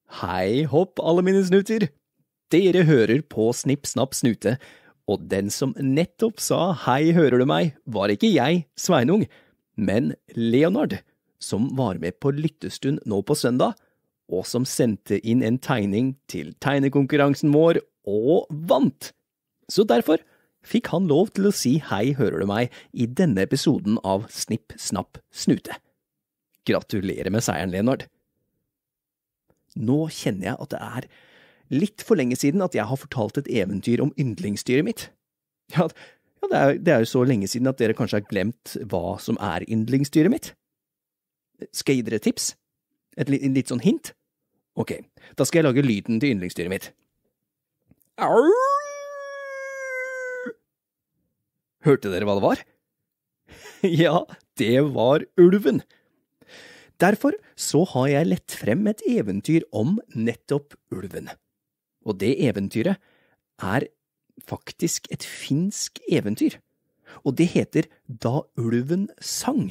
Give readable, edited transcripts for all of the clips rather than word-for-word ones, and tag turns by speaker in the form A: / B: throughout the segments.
A: Hei hopp, alle mine snuter! Dere hører på Snipp Snapp Snute, og den som nettopp sa hei, hører du meg, var ikke jeg, Sveinung, men Leonard, som var med på lyttestund nå på søndag, og som sendte inn en tegning til tegnekonkurransen vår og vant. Så derfor fikk han lov til å si hei, hører du meg, i denne episoden av Snipp Snapp Snute. Gratulerer med seieren, Leonard. Nå kjenner jeg at det er litt for lenge siden at jeg har fortalt et eventyr om yndlingsdyret mitt. Ja, det er jo så lenge siden at dere kanskje har glemt hva som er yndlingsdyret mitt. Skal jeg gi dere et tips? Et litt sånn hint? Ok, da skal jeg lage lyden til yndlingsdyret mitt. Hørte dere hva det var? Ja, det var ulven. Derfor så har jeg lett frem et eventyr om nettopp ulven. Og det eventyret er faktisk et finsk eventyr, og det heter Da ulven sang.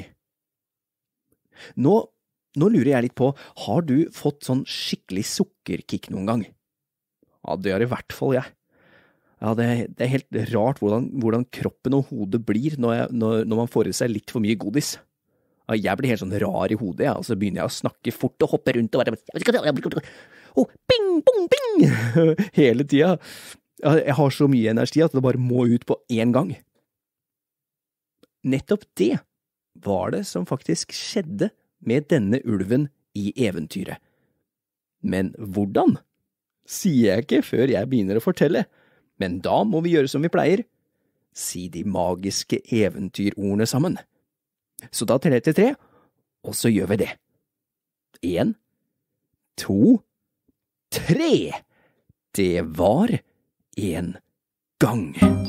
A: Nå lurer jeg litt på, har du fått sånn skikkelig sukkerkick noen gang? Ja, det har i hvert fall jeg. Ja, det er helt rart hvordan kroppen og hodet blir når man får i seg litt for mye godis. Ja, jeg blir helt sånn rar i hodet, og så begynner jeg å snakke fort og hoppe rundt og bare ping, pong, ping, hele tida. Ja, jeg har så mye energi at det bare må ut på en gang. Nettopp det var det som faktisk skjedde med denne ulven i eventyret. Men hvordan? Sier jeg ikke før jeg begynner å fortelle, men da må vi gjøre som vi pleier. Si de magiske eventyrordene sammen. Så da teller jeg til 3, og så gjør vi det. 1, 2, 3. Det var en gang.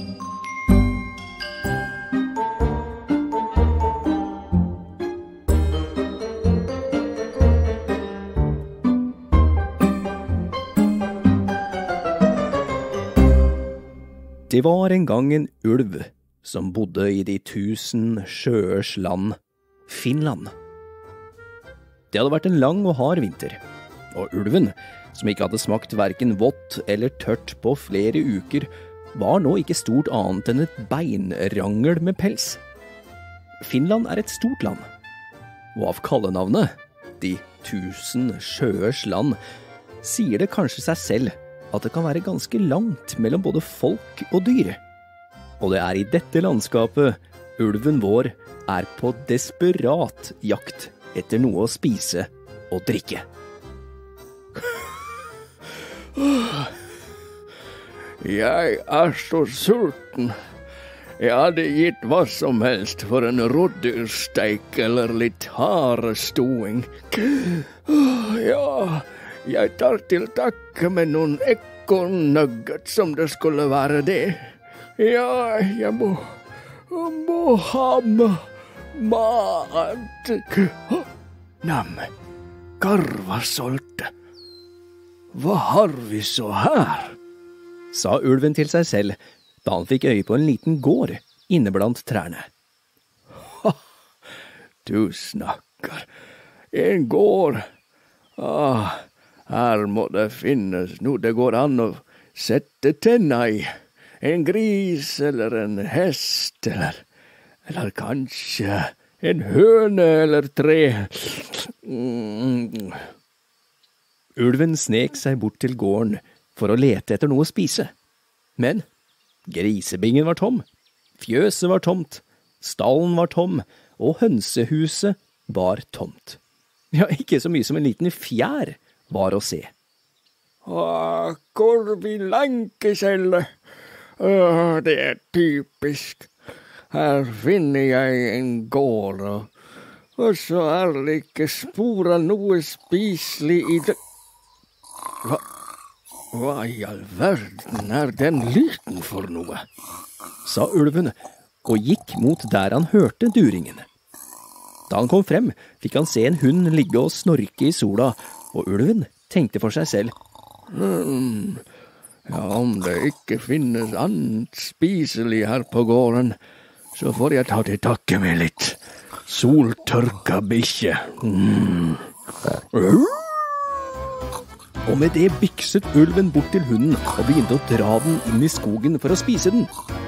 A: Det var en gang en ulv som bodde i de 1000 sjøers land, Finland. Det hadde vært en lang og hard vinter, og ulven, som ikke hadde smakt hverken vått eller tørt på flere uker, var nå ikke stort annet enn et beinrangel med pels. Finland er et stort land, og av kallenavnet, de 1000 sjøers land, sier det kanskje seg selv at det kan være ganske langt mellom både folk og dyr. Og det er i dette landskapet ulven vår er på desperat jakt etter noe å spise og drikke.
B: Jeg er så sulten. Jeg hadde gitt hva som helst for en rådyrsteik eller litt harestoing. Ja, jeg tar til takke med noen ekornnugget som det skulle være det. Ja, jeg må ha mat. Nam, karvasolte. Hva har vi så her?
A: Sa ulven til seg selv, da han fikk øye på en liten gård inne blant trærne.
B: Du snakker. En gård. Her må det finnes noe det går an å sette tenna i. En gris, eller en hest, eller kanskje en høne eller 3.
A: Ulven snek seg bort til gården for å lete etter noe å spise. Men grisebingen var tom, fjøset var tomt, stallen var tom, og hønsehuset var tomt. Ja, ikke så mye som en liten fjær var å se.
B: Korvi lankeskjelle. Det er typisk. Her finner jeg en gård, og så er det ikke spor av noe spiselig i det. Hva i all verden er den lyden for noe?
A: Sa ulven, og gikk mot der han hørte duringen. Da han kom frem, fikk han se en hund ligge og snorke i sola, og ulven tenkte for seg selv.
B: Ja, om det ikke finnes annet spiselig her på gården, så får jeg ta til takke med litt soltørka bikkje.
A: og med det bykset ulven bort til hunden og begynte å dra den inn i skogen for å spise den.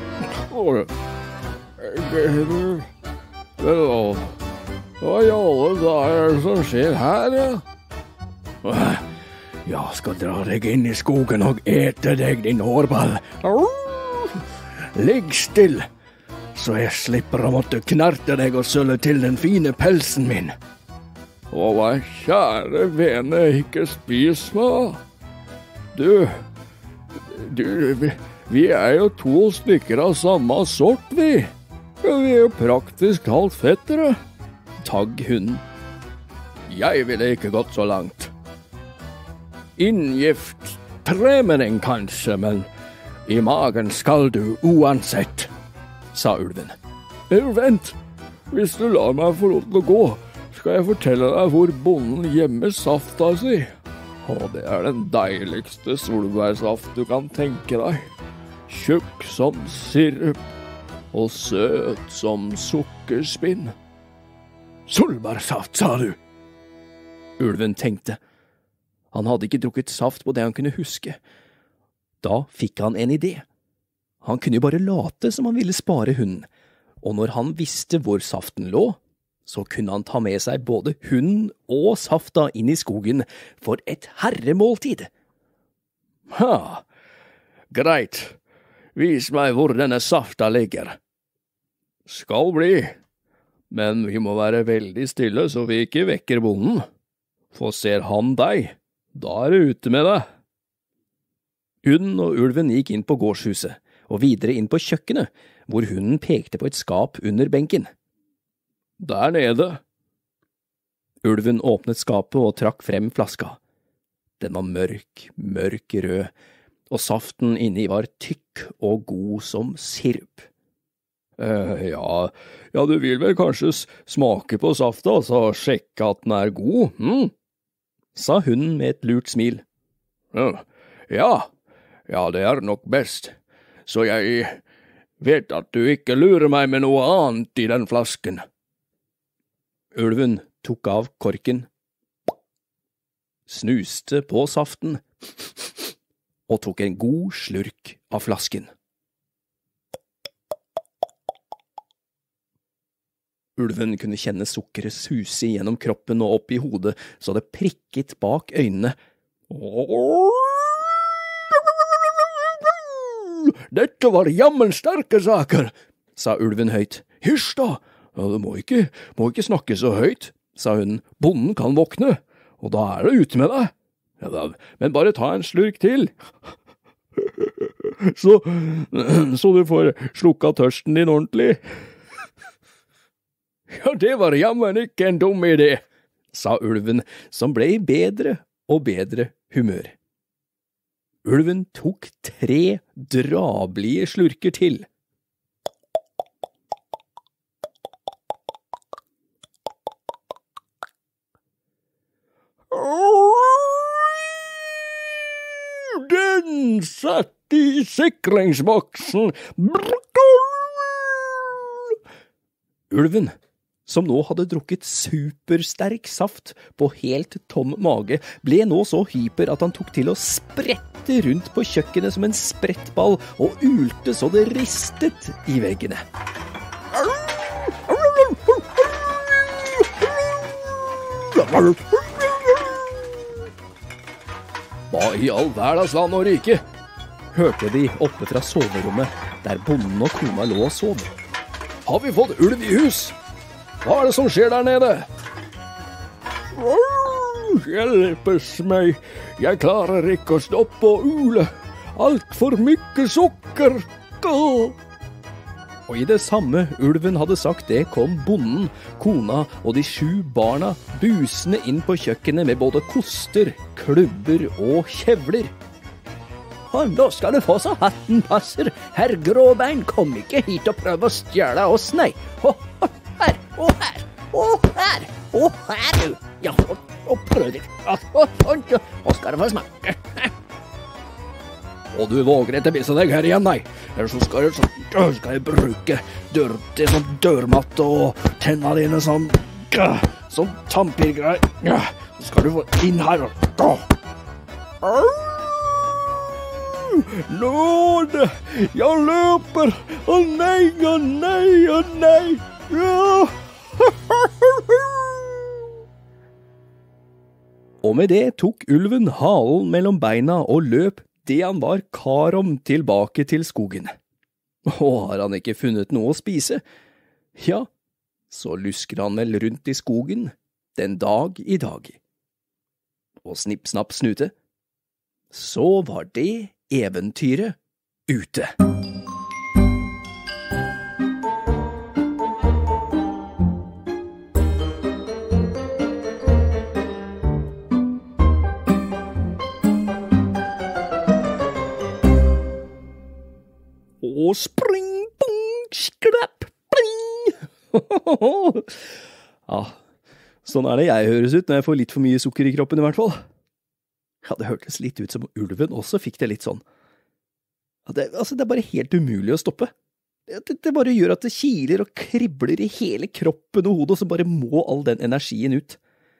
B: Hva i alle dager er det som skjer her, ja? Jeg skal dra deg inn i skogen og ete deg, din hårball. Ligg still, så jeg slipper å måtte knerte deg og sølle til den fine pelsen min. Å, hva kjære vene, ikke spis meg. Vi er jo 2 stykker av samme sort, vi. Ja, vi er jo praktisk halvt fettere.
A: Tagg hunden.
B: Jeg ville ikke gått så langt. Inngift tremenning kanskje, men i magen skal du uansett,
A: sa ulven.
B: Vent, hvis du lar meg få lov til å gå, skal jeg fortelle deg hvor bonden gjemmer safta si. Og det er den deiligste solbærsaft du kan tenke deg. Tjukk som sirup og søt som sukkerspinn. Solbærsaft, sa du?
A: Ulven tenkte. Han hadde ikke drukket saft på det han kunne huske. Da fikk han en idé. Han kunne jo bare late som han ville spare hunden, og når han visste hvor saften lå, så kunne han ta med seg både hunden og safta inn i skogen for et herremåltid.
B: Ha, greit. Vis meg hvor denne safta ligger. Skal bli, men vi må være veldig stille så vi ikke vekker bonden. For ser han deg, da er det ute med deg.
A: Hunden og ulven gikk inn på gårdshuset, og videre inn på kjøkkenet, hvor hunden pekte på et skap under benken.
B: Der nede.
A: Ulven åpnet skapet og trakk frem flaska. Den var mørk, mørk rød, og saften inni var tykk og god som sirup.
B: Ja, du vil vel kanskje smake på safta, så sjekke at den er god,
A: sa hunden med et lurt smil.
B: Ja, det er nok best, så jeg vet at du ikke lurer meg med noe annet i den flasken.
A: Ulven tok av korken, snuste på saften og tok en god slurk av flasken. Ulven kunne kjenne sukkeret suse gjennom kroppen og opp i hodet, så det prikket bak øynene.
B: Dette var jammen sterke saker, sa ulven høyt. Hysj da! Ja, du må ikke snakke så høyt, sa hun. Bonden kan våkne, og da er det ute med deg. Ja da, men bare ta en slurk til. Så du får slukka tørsten din ordentlig. Ja, det var jammen ikke en dum idé,
A: sa ulven, som ble i bedre og bedre humør. Ulven tok 3 drabelige slurker til.
B: Den satt i sikringsboksen.
A: Ulven, som nå hadde drukket supersterk saft på helt tom mage, ble nå så hyper at han tok til å sprette rundt på kjøkkenet som en sprettball og ulte så det ristet i veggene.
B: Hva i all verdens land og rike?
A: Hørte de oppe fra soverommet, der bonden og kona lå og sov.
B: Har vi fått ulv i hus? Hva er det som skjer der nede? Hjelpes meg, jeg klarer ikke å stoppe å ule. Alt for mye sukker.
A: Og i det samme ulven hadde sagt det, kom bonden, kona og de 7 barna busende inn på kjøkkenet med både koster, klubber og kjevler.
C: Nå skal du få så hatten passer. Herr Gråbein, kom ikke hit og prøv å stjele oss, nei. Her, og her, og her, og her, du. Ja, og prøv litt. Og skal du få smake.
B: Og du våger ikke vise deg her igjen, nei. Eller så skal jeg bruke dørte som dørmatte og tenna dine som tannpirker. Så skal du få inn her. Au! Nåde! Jeg løper! Å nei, å nei, å nei! Ja.
A: Og med det tok ulven halen mellom beina og løp det han var kar om tilbake til skogen. Og har han ikke funnet noe å spise, ja, så lusker han vel rundt i skogen den dag i dag. Og snipp, snapp, snute, så var det eventyret ute. Og spring, bong, sklapp, bling! Ja, sånn er det jeg høres ut når jeg får litt for mye sukker i kroppen i hvert fall. Ja, det hørtes litt ut som ulven også fikk det litt sånn. Ja, det er bare helt umulig å stoppe. Det bare gjør at det kiler og kribler i hele kroppen og hodet, og så bare må all den energien ut.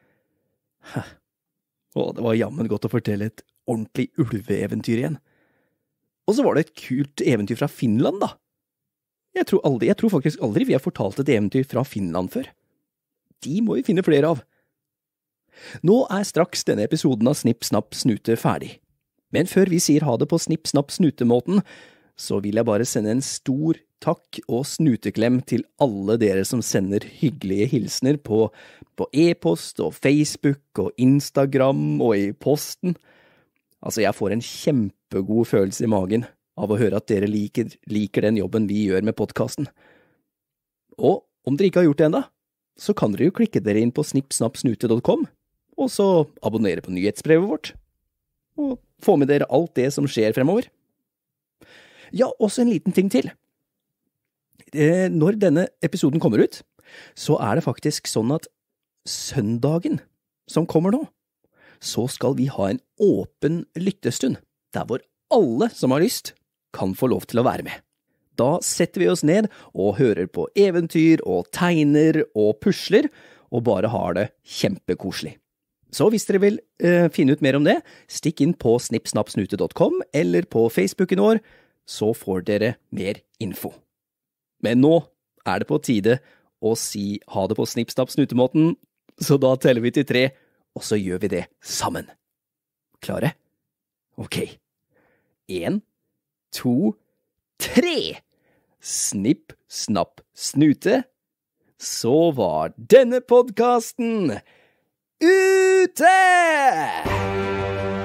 A: Og det var jammen godt å fortelle et ordentlig ulveeventyr igjen. Og så var det et kult eventyr fra Finland da. Jeg tror faktisk aldri vi har fortalt et eventyr fra Finland før. De må vi finne flere av. Nå er straks denne episoden av Snipp, Snapp, Snute ferdig. Men før vi sier ha det på Snipp, Snapp, Snute-måten, så vil jeg bare sende en stor takk og snuteklem til alle dere som sender hyggelige hilsner på e-post og Facebook og Instagram og i posten. Altså, jeg får en kjempegod følelse i magen av å høre at dere liker den jobben vi gjør med podcasten. Og om dere ikke har gjort det enda, så kan dere jo klikke dere inn på snippsnappsnute.com, og så abonnere på nyhetsbrevet vårt, og få med dere alt det som skjer fremover. Ja, også en liten ting til. Når denne episoden kommer ut, så er det faktisk sånn at søndagen som kommer nå, så skal vi ha en åpen lyttestund, der hvor alle som har lyst kan få lov til å være med. Da setter vi oss ned og hører på eventyr og tegner og pusler, og bare har det kjempekoselig. Så hvis dere vil finne ut mer om det, stikk inn på snippsnappsnute.com eller på Facebooken vår, så får dere mer info. Men nå er det på tide å si ha det på snipp-snapp-snutemåten, så da teller vi til 3, og så gjør vi det sammen. Klare? Ok. 1, 2, 3! Snipp, snapp, snute, så var denne podcasten ute!